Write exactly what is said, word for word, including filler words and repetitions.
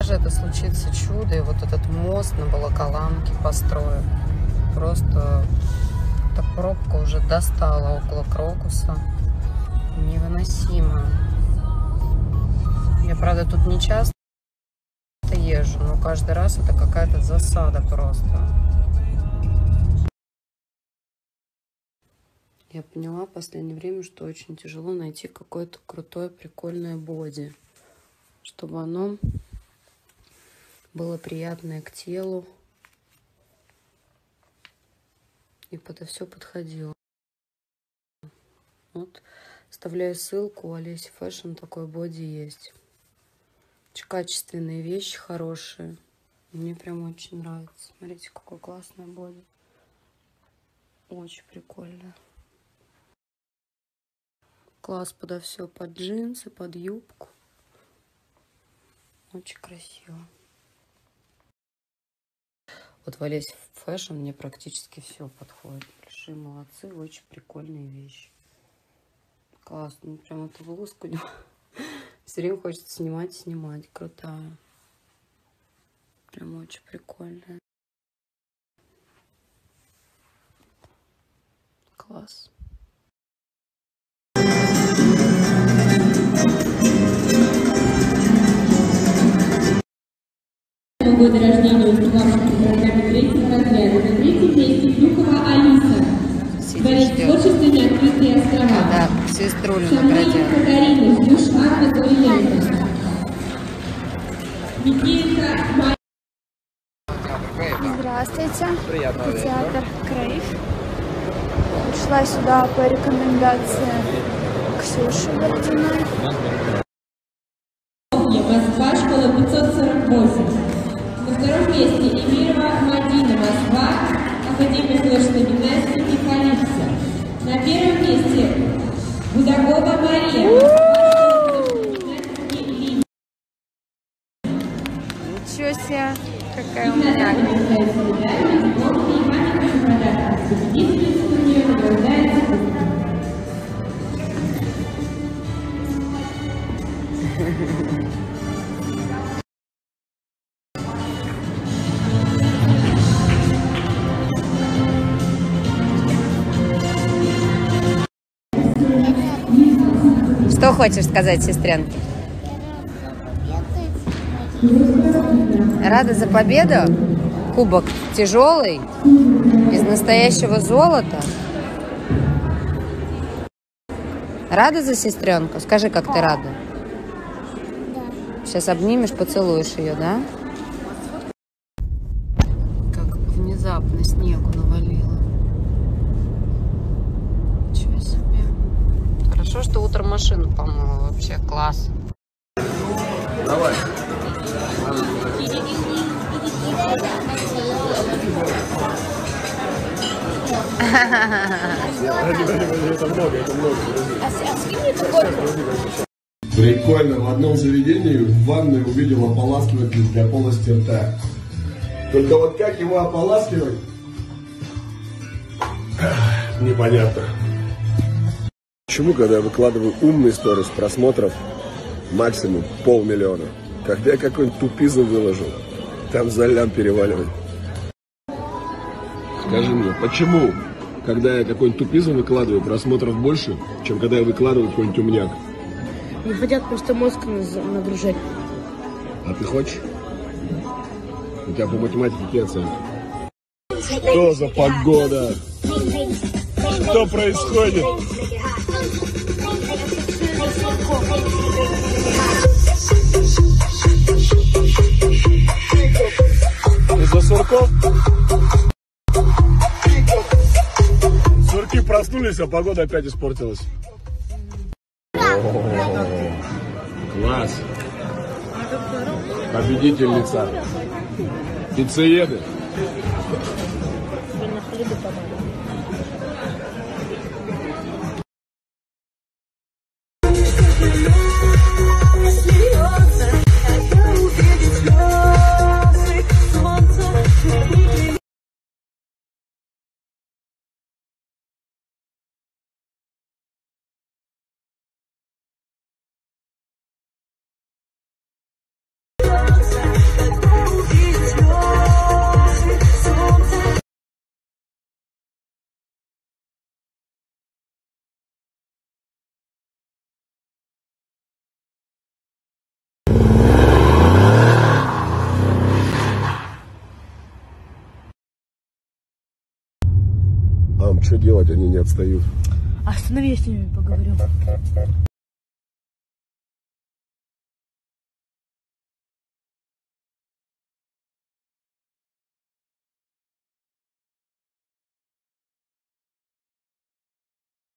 же это случится чудо, и вот этот мост на Волоколамке построен. Просто эта пробка уже достала около Крокуса. Невыносимо. Я, правда, тут не часто езжу, но каждый раз это какая-то засада просто. Я поняла в последнее время, что очень тяжело найти какое-то крутое, прикольное боди, чтобы оно было приятное к телу и под это все подходило. Вот, оставляю ссылку, у Олеси Фэшн такой боди есть. Очень качественные вещи, хорошие. Мне прям очень нравится. Смотрите, какое классное боди. Очень прикольно. Класс подо все, под джинсы, под юбку. Очень красиво. Вот в Олесе Фэшн мне практически все подходит. Большие молодцы, очень прикольные вещи. Классно, ну, прям эту блузку все время хочется снимать, снимать. Крутая. Прям очень прикольная. Класс. Года рождения выступавших в программе третьего разряда. На третьем месте Клюкова Алиса. Творит творчествами открытые острова. Да, сеструлю наградят. Катарина, Юж Анна Гавриленко. Никита Майя. Здравствуйте. Театр Крейв. Пришла сюда по рекомендации Ксюши Бородиной. Москва, школа пятьсот сорок восемь. На втором месте Эмирова Мадина, Москва, Академия художественной гимнастики Калипсо. На первом месте Будагова Мария, Москва, художественной гимнастики Линия. Ничего себе, какая у меня. Что хочешь сказать, сестренке? Рада за победу? Кубок тяжелый, из настоящего золота. Рада за сестренку? Скажи, как ты рада? Сейчас обнимешь, поцелуешь ее, да? Как внезапно снегу навалило. Ничего себе. Хорошо, что утром машину помыла. Вообще класс. Давай. Это много, это много. Прикольно. В одном заведении в ванной увидел ополаскиватель для полости рта. Только вот как его ополаскивать, непонятно. Почему, когда я выкладываю умный сторис просмотров, максимум полмиллиона? Когда я какой-нибудь тупизм выложил, там за лям переваливает. Скажи мне, почему, когда я какой-нибудь тупизм выкладываю, просмотров больше, чем когда я выкладываю какой-нибудь умняк? Не хотят просто мозг нагружать. А ты хочешь? У тебя по математике какие оценки? Что за погода? Что происходит? Из-за сурков? Сурки проснулись, а погода опять испортилась. О-о-о. Класс. Победительница. Пиццееды. Ам, что делать, они не отстают. Останови, я с ними поговорю.